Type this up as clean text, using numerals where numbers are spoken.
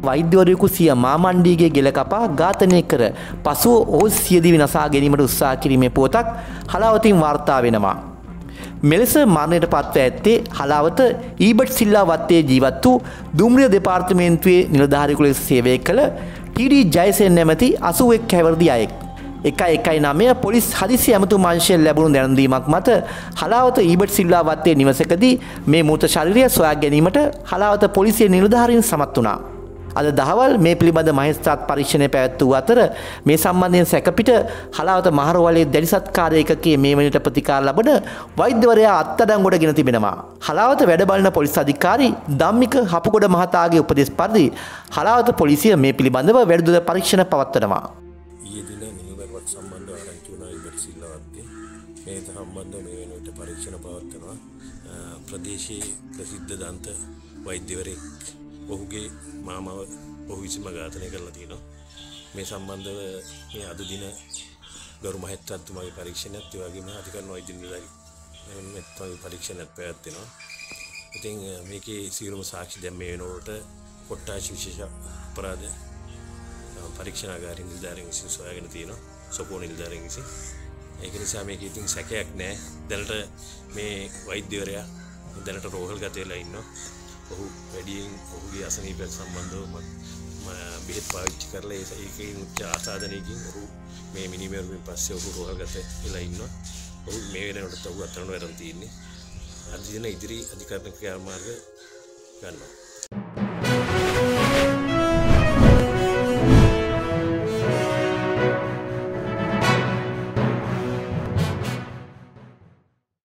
වෛද්‍යවරයෙකු සිය මාමණ්ඩියගේ ගෙල කපා ඝාතනය කර පසුව ඔහු සියදිවි නසා ගැනීමට උත්සාහ කිරීමේ පුවතක් හලාවතින් වාර්තා වෙනවා. මෙලෙස මරණයට පත්ව ඇත්තේ හලාවත ඊබට් සිල්ලා වත්තේ ජීවත් වූ දුම්රිය දෙපාර්තමේන්තුවේ නිලධාරියෙකු ලෙස සේවය කළ ටී.ඩී. ජයසේන නැමැති 81 හැවිරිදි අයෙක්. 119 පොලිස් හදිසි ඇමතුම් අංශයෙන් ලැබුණු දැනුම්දීමක් මත හලාවත ඊබට් සිල්වා වත්තේ නිවසකදී මේ මෘත ශරීරය සොයා ගැනීමට හලාවත පොලිසිය නිලධාරීන් සමත් වුණා. අද දහවල් මේ පිළිබඳ මහේස්ත්‍රාත් පරීක්ෂණය පැවැත්වූ අතර මේ සම්බන්ධයෙන් සැකපිට හලාවත මහරවලේ දැඩි සත්කාර ඒකකයේ මේ වනට ප්‍රතිකාර ලබන වෛද්‍යවරයා අත්අඩංගුවට ගෙන තිබෙනවා. හලාවත වැඩ බලන පොලිස් අධිකාරී ධම්මික හපුගොඩ මහතාගේ උපදෙස් පරිදි හලාවත පොලිසිය මේ පිළිබඳව වැඩිදුර පරීක්ෂණ පවත්වනවා. සම්බන්ධ ආරංචි වුණා ඊබට් සිල්වා වත්තේ මේ සම්බන්ධව මේ වෙනුවට පරීක්ෂණ පවත්වනවා. ප්‍රදේශයේ ප්‍රසිද්ධ දන්ත වෛද්‍යවරයෙක් ඔහුගේ මාමව ඔහු විසින්ම ඝාතනය කරලා තියෙනවා. මේ සම්බන්ධව මේ අද දින ගරු මහේස්ත්‍රාත්තුමාගේ පරීක්ෂණයත් ඒ වගේම අධිකරණ වෛද්‍ය නිලධාරී පරීක්ෂණයත් පැවැත්වෙනවා. ඉතින් මේකේ සියලුම සාක්ෂි දැන් මේ වෙනකොට කොට්ටාශ විශේෂ අපරාධ පරීක්ෂණාගාරින් නිලධාරීන් විසින් සොයාගෙන තියෙනවා. සොපෝ නිලධාරීන් විසින්. ඒක නිසා මේක ඉතින් සැකයක් නෑ. දැනට මේ වෛද්‍යවරයා දැනට රෝහල්ගත වෙලා ඉන්නවා. ඔහු වැඩියෙන් ඔහුගේ අසනීපයක් සම්බන්ධව බෙහෙත් පාවිච්චි කරලා ඒකෙන් උච්ච ආසාදනයකින් ඔහු මේ මිනිමෙරුවෙන් පස්සේ ඔහු රෝහල්ගත වෙලා ඉන්නවා. ඔහු මේ වෙනකොට ඔහු අත්අඩංගුවට අරන් තියෙන්නේ. අද දින ඉදිරි අධිකරණ ක්‍රියාමාර්ග ගන්නවා.